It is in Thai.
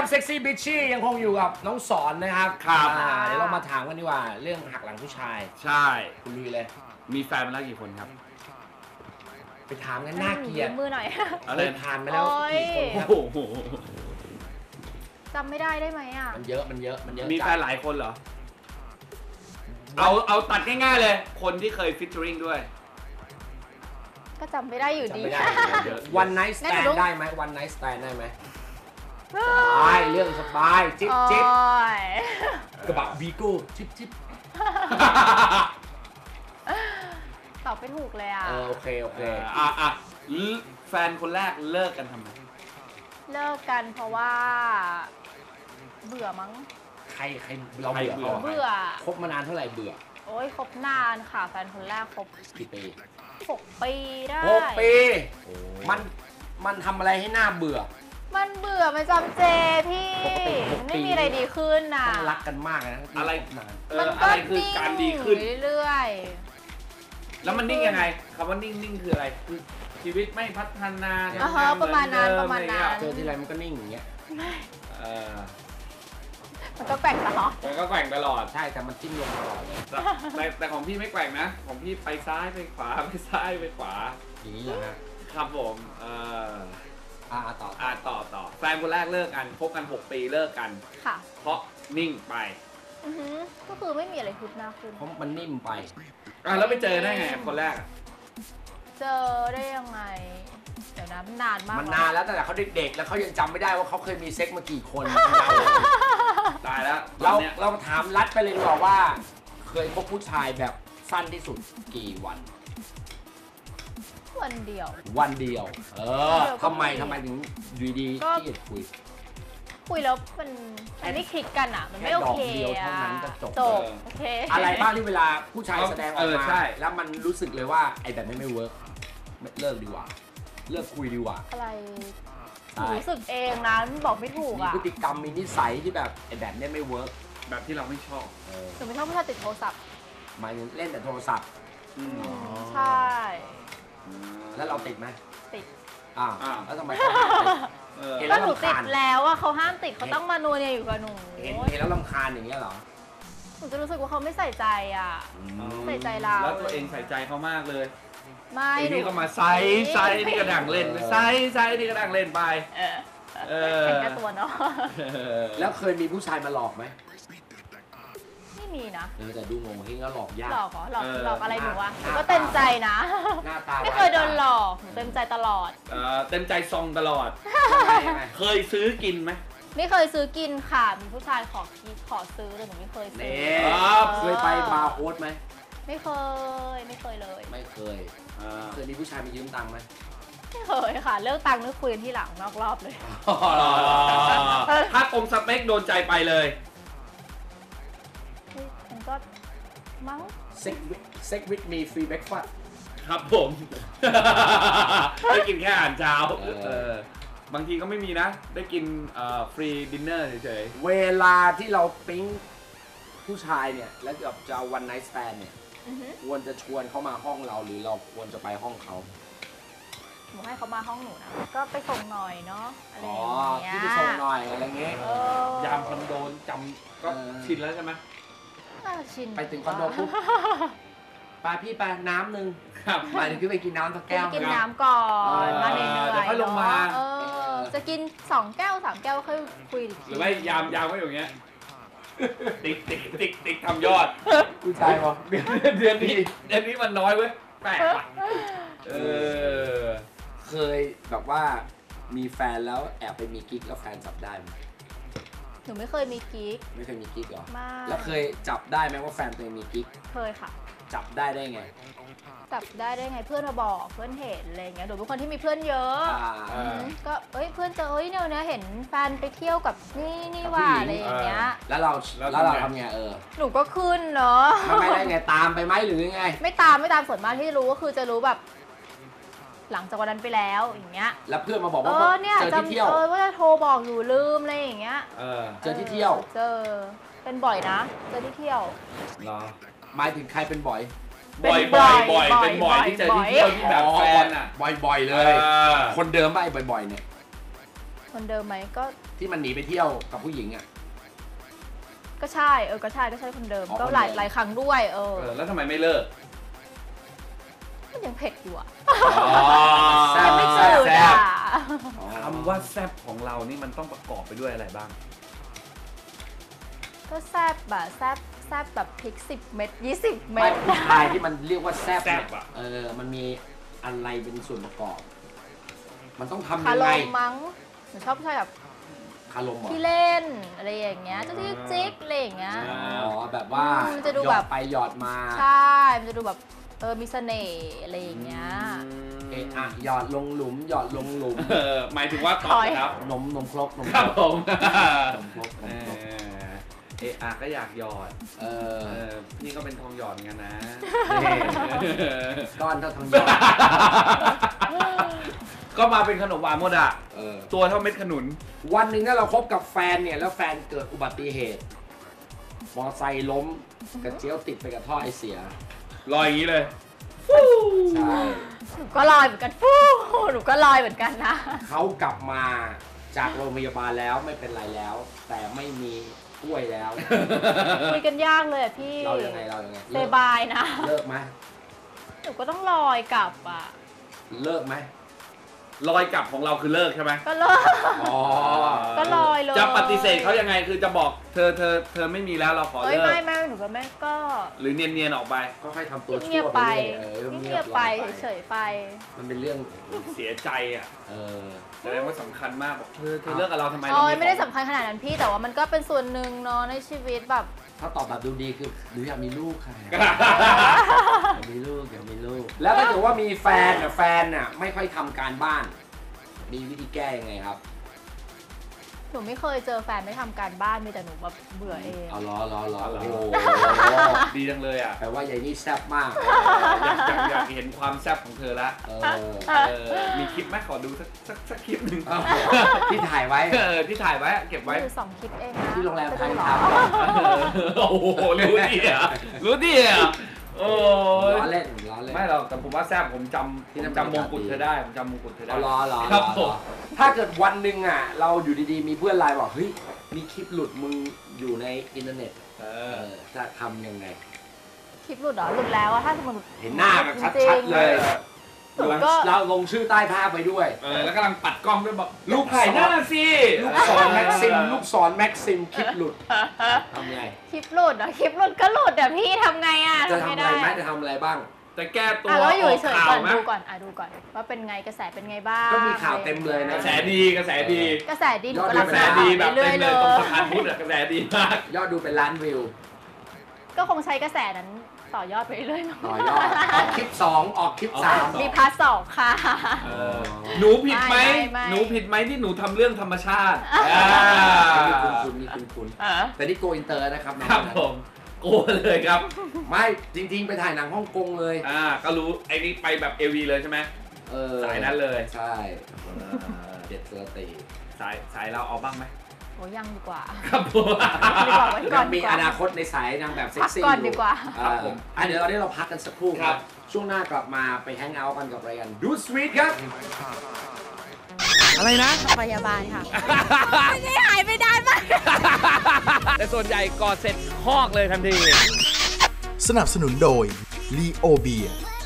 เซ็กซี่บิชชี่ยังคงอยู่กับน้องสอนนะครับครับเดี๋ยวเรามาถามกันดีกว่าเรื่องหักหลังผู้ชายใช่คุณมีเลยมีแฟนมาแล้วกี่คนครับไปถามกันน่าเกลียดมือหน่อยอะไรเลยผ่านไปแล้วกี่คนครับโอ้โหจำไม่ได้ไหมอ่ะมันเยอะมีแฟนหลายคนเหรอ เอาตัดง่ายๆเลย คนที่เคยฟิชเชอริงด้วยก็จำไม่ได้อยู่ดีจำไม่ได้เยอะวันไนท์สแตนได้ไหมวันไนท์สแตนได้ไหมสบายเรื่องสบายจิ๊บโอ้จิ๊บยกระบะวีโก้จิ๊บจิ๊บตอบไม่ถูกเลยอ่ะโอเคแฟนคนแรกเลิกกันทำไมเลิกกันเพราะว่า เบื่อมั้งใครเราเบื่อเขาเบื่อคบมานานเท่าไหร่เบื่อโอ้ยคบนานค่ะแฟนคนแรกคบกี่ปี 6 ปีได้ 6 ปีมันทำอะไรให้หน้าเบื่อมันเบื่อมันจำเจพี่ปกติ6 มันไม่มีอะไรดีขึ้นน่ะต้องรักกันมากนะอะไรนานมันอะก็ไรคือการดีขึ้นอยู่เรื่อยแล้วมันนิ่งยังไงคำว่านิ่งคืออะไร คือชีวิตไม่พัฒนาประมาณนั้นประมาณนั้นเจอทีไรมันก็นิ่งอย่างเงี้ยเออมันก็แกว่งตลอดมันก็แกว่งตลอดใช่แต่มันจิ้มลงตลอดเลยแต่ของพี่ไม่แกว่งนะ ของพี่ไปซ้ายไปขวาไปซ้ายไปขวาอย่างนี้เหรอฮะครับผมต่อต่อแฟนคนแรกเลิกกันคบกัน 6 ปีเลิกกันค่ะเพราะนิ่งไปอือหือก็คือไม่มีอะไรคืบหน้าขึ้นเพราะมันนิ่มไปแล้วไปเจอได้ไงคนแรกอะเจอได้ยังไง เดี๋ยวนะมันนานมากมันนานแล้วแต่เขาเด็กๆแล้วเขายังจำไม่ได้ว่าเขาเคยมีเซ็กมากี่คนตายแล้วเราถามรัดไปเลยดีกว่าว่า เคยพบผู้ชายแบบสั้นที่สุดกี่วันวันเดียววันเดียวทำไมถึงอยู่ดีก็ที่จะคุยคุยแล้วมันไม่คลิกกันอ่ะ มันไม่โอเคแค่ดอกเดียวเท่านั้นก็จบโอเคอะไรบ้างที่เวลาผู้ชายแสดงออกมาใช่แล้วมันรู้สึกเลยว่าไอ้แบบนี้ไม่เวิร์กเลิกดีกว่า เลิกคุยดีกว่าอะไรใช่รู้สึกเองนะบอกไม่ถูกมีอ่ะพฤติกรรมมีนิสัยที่แบบไอ้แบบนี้ไม่เวิร์กแบบที่เราไม่ชอบหนูไม่ชอบผู้ชายติดโทรศัพท์หมายถึงเล่นแต่โทรศัพท์ใช่แล้วเราติดไหมติดแล้วทำไมเขาห้ามติด เห็นแล้ก็วหนูรำติคาดญแล้วอ่ะเขาห้ามติดเขาต้องมานัวเนี่ยอยู่กับหนูเห็นแล้วรำคาญอย่างเงี้ยเหรอหนูจะรู้สึกว่าเขาไม่ใส่ใจอ่ะ ใส่ใจเราแล้วตัวเองใส่ใจเขามากเลยไม่ไอ้หนูนี่ก็มาไซนี่กระดังเล่นไซนี่กระดังเล่นไปแข่งกับตัวเนาะแล้วเคยมีผู้ชายมาหลอกไหมไม่มีนะแต่ดูโง่เฮงก็หลอกยากหลอกเหรอหลอกอะไรหนูวะหน้าก็เต็มใจนะหน้าตาไม่เคยโดนหลอกหนูเต็มใจตลอดเต็มใจซองตลอดยังไงเคยซื้อกินไหมไม่เคยซื้อกินค่ะ มีผู้ชายขอซื้อแต่หนูไม่เคยซื้อเคยไปบาร์โฮสไหมไม่เคยเลยไม่เคย เคยมีผู้ชายมายืมตังค์ไหมไม่เคยค่ะ เลิกตังค์นึกคุยกันที่หลังนอกรอบเลยถ้าตรงสเปคโดนใจไปเลยมันก็มั้งเซ็กวิดมีฟรีเบรกฟาสต์ครับผมได้กินแค่อาหารเช้าบางทีก็ไม่มีนะ ได้กินฟรีดินเนอร์เฉยเวลาที่เราปิ๊งผู้ชายเนี่ยแล้วจะเอาวันไนท์สแตนเนี่ยควรจะชวนเขามาห้องเราหรือเราควรจะไปห้องเขาหนูให้เขามาห้องหนูนะ ก็ไปส่งหน่อยเนาะอะไรออ๋อย่างเงี้ยที่ไปส่งหน่อยอะไรเงี้ยยามคอนโดจำก็ชินแล้วใช่ไหมน่าจะชินไปถึงคอนโดปุ๊บไปพี่ไปน้ำหนึ่งครับหมายถึงพี่ไปกินน้ำสักแก้วกินน้ำก่อนมาเหนื่อยๆเดี๋ยวค่อยลงมาจะกิน2 แก้ว 3 แก้วค่อยคุยอีกหทีรือไม่ยามก็อย่างเงี้ยติ๊กทำยอดผู้ชายบอกเดือนนี้มันน้อยเว้ยแปลกว่ะเคยแบบว่ามีแฟนแล้วแอบไปมีกิ๊กแล้วแฟนจับได้ไหมหนูไม่เคยมีกิ๊กไม่เคยมีกิ๊กเหรอมากแล้วเคยจับได้ไหมว่าแฟนตัวเองมีกิ๊กเคยค่ะจับได้ไงจับได้ไงเพื่อนมาบอกเพื่อนเห็นอะไรเงี้ยหนูเป็นคนที่มีเพื่อนเยอะ ก็เพื่อนเจอเนี่ยเห็นแฟนไปเที่ยวกับนี่ว่าอะไรอย่างเงี้ยแล้วเราทำไงหนูก็ขึ้นเนาะไม่ได้ไงตามไปไหมหรือไงไม่ตามส่วนมากที่รู้ก็คือจะรู้แบบ หลังจากวันนั้นไปแล้วอย่างเงี้ยแล้วเพื่อนมาบอกว่าเนี่ยเจอที่เที่ยวว่าจะโทรบอกอยู่ลืมอะไรอย่างเงี้ยเจอที่เที่ยวเจอเป็นบ่อยนะเจอที่เที่ยวเหรอหมายถึงใครเป็นบ่อยบ่อยเป็นบ่อยที่เจอที่เที่ยวที่แบบแฟนอ่ะบ่อยเลย คนเดิมไปบ่อยๆเนี่ยคนเดิมไหมก็ที่มันหนีไปเที่ยวกับผู้หญิงอ่ะก็ใช่ก็ใช่คนเดิมอ๋อก็คนเดิมหลายครั้งด้วยแล้วทำไมไม่เลิกมันยังเผ็ดอยู่อะแซ่บยังไม่จืดแซ่บอะคำว่าแซ่บของเรานี่มันต้องประกอบไปด้วยอะไรบ้างก็แซ่บแบบแซ่บแบบพริก10 เม็ด20 เม็ไม่ดผู้ชายที่มันเรียกว่าแซ่บแซ่เนี่ยบอะมันมีอะไรเป็นส่วนประกอบ มันต้องทำคายังรไงมมั้งหนูชอบผู้ชายแบบคารมเหรอที่เล่นอะไรอย่างเงี้ยจิ๊กอะไรอย่างเงี้ยอ๋อแบบว่ามันจะดูหยแบอบ ดไปหยอดมาใช่มันจะดูแบบมีเสน่ห์อะไรอย่างเงี้ยหยอดลงหลุมหยอดลงหลุมหมายถึงว่าก๊อฟครับนมครกนมครับผมนมครกก็อยากหยอด พี่ก็เป็นทองหยอดเหมือนกันนะก้อนเท่าทองหยอดก็มาเป็นขนมหวานหมดอะเออตัวเท่าเม็ดขนุนวันหนึ่งถ้าเราคบกับแฟนเนี่ยแล้วแฟนเกิดอุบัติเหตุมอไซค์ล้มกระเจียวติดไปกับท่อไอเสียลอยอย่างนี้เลยใช่หนูก็ลอยเหมือนกันฟูหนูก็ลอยเหมือนกันนะเขากลับมาจากโรงพยาบาลแล้วไม่เป็นไรแล้ว แต่ไม่มีถ้วยแล้วคุยกันยากเลยอะพี่เรายังไงเซบายนะเลิกไหมหนูก็ต้องลอยกลับอ่ะเลิกไหมลอยกลับของเราคือเลิกใช่ไหมก็เลิกอ๋อก็ลอยเลยจะปฏิเสธเขายังไงคือจะบอกเธอไม่มีแล้วเราขอเอ้ยเลิกไม่หนูก็ไม่ก็หรือเนียนๆออกไปก็ค่อยทำตัวชั่วเงียบๆไปเงีเงียยบบ ๆไปไปเฉยๆไปมันเป็นเรื่องเสียใจอ่ะเออแสดงว่าสำคัญมากบอกเธอเลิกกับเราทำไมโอ้ยเราไม่ได้สำคัญขนาดนั้นพี่แต่ว่ามันก็เป็นส่วนหนึ่งเนาะในชีวิตแบบถ้าตอบแบบดูดีคือหนูอยากมีลูกค่ะ อยากมีลูก แล้วถ้าเกิดว่ามีแฟนน่ะไม่ค่อยทำการบ้าน มีวิธีแก้ยังไงครับหนูไม่เคยเจอแฟนไม่ทำการบ้านมีแต่หนูแบบเบื่อเองเอาล้อโอ้โหดีจังเลยอ่ะแปลว่ายายนี่แซ่บมากอยากเห็นความแซ่บของเธอละ มีคลิปไหมขอดูสักคลิปหนึ่งที่ถ่ายไว้ที่ถ่ายไว้เก็บไว้มีอยู่2 คลิปเองนะที่โรงแรมไทยจะดูเหรอทำโอ้โหรู้ดิอ่ะโอ้ยล้อเล่นไม่หรอกแต่ผมว่าแซ่บผมจำมงกุฎเธอได้ผมจำมงกุฎเธอได้เอาล้อครับผมถ้าเกิดวันหนึ่งอ่ะ เราอยู่ดีๆ มีเพื่อนไลน์บอกเฮ้ยมีคลิปหลุดมึงอยู่ในอินเทอร์เน็ตจะทำยังไงคลิปหลุดเหรอหลุดแล้วอะถ้าสมมติเห็นหน้าแบบชัจริดงๆเลยหนูก็เราลงชื่อใต้ภาพไปด้วยแล้วกำลังปัดกล้องด้วยบอกลูกถ่ายหน้าสิลูกศรแม็กซิมคลิปหลุดทำไงคลิปหลุดเหรอคลิปหลุดก็หลุดอะพี่ทำไงอะจะทำทำไม่อะไรได้ไหมจะทำอะไรบ้างจะแก้ตัวแล้วอยู่เฉยๆก่อนไหมดูก่อนดูก่อนว่าเป็นไงกระแสเป็นไงบ้างก็มีข่าวเต็มเลยกนะระแสดีหนูกระแสดีหนูยอก็ดรักกระแสษาดีแบบเรื่เต็อยมๆเลเลยตรงยสะพานพุทธอะกระแสดีมากยอดดูเป็นล้านวิวก็คงใช้กระแสนั้นต่อยอดไปเรื่อยๆมั้งต่อยอดออกคลิป 2 ออกคลิป 3 มีพาร์ท2ค่ะหนูผิดไหมไม่หนูผิดไหมที่หนูทำเรื่องธรรมชาติมีคุณแต่นี่โกอินเตอร์นะครับน้องครับผมโกเลยครับไม่จริงๆ ไปถ่ายหนังฮ่องกงเลยก็รู้ไอ้นี่ไปแบบเอวีเลยใช่ไหมสายนั้นเลยใช่เด็ดเซอร์ตีสายเราเอาบ้างไหมโอ้ยังดีกว่าครับผมดีกว่าไว้ก่อนมีดีกว่าอนาคตในสายนางแบบเซ็กพักซี่ก่อนอยู่ดีกว่าครับผมเดี๋ยวตอนนี้เราพักกันสักครู่ครับ ช่วงหน้ากลับมาไปแฮงเอาท์กันกับรายการดูสวีทครับอะไรนะพยาบาลค่ะ ไม่ได้หายไปได้ไหมแต่ส่วนใหญ่กอดเสร็จคอกเลยทันทีสนับสนุนโดย ลีโอเบียร์